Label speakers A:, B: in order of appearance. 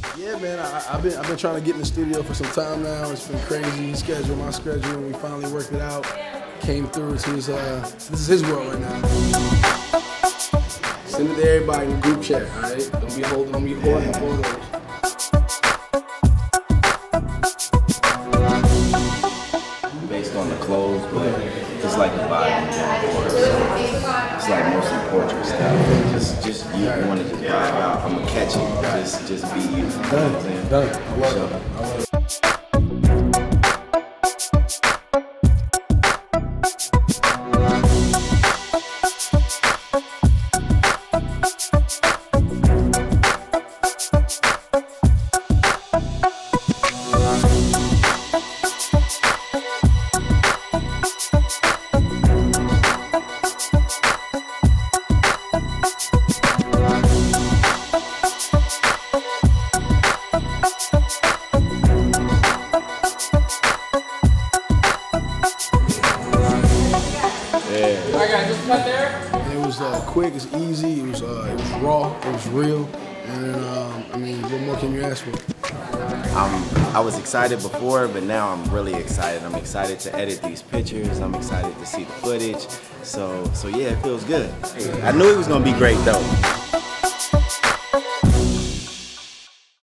A: Yeah, man, I've been trying to get in the studio for some time now. It's been crazy, schedule, my schedule, and we finally worked it out. Came through. This is his world right now. Send it to everybody in the group chat, all right? Don't be holding photos.
B: Based on the clothes, but it's like the vibe of so it's like mostly portrait stuff. Just you want to just vibe out. I'm gonna catch it. Just be you.
A: Done. I love it. It was quick, it's easy, it was raw, it was real, and I mean, what more can you ask for?
B: I was excited before, but now I'm really excited. I'm excited to edit these pictures. I'm excited to see the footage. So yeah, it feels good. I knew it was gonna be great though.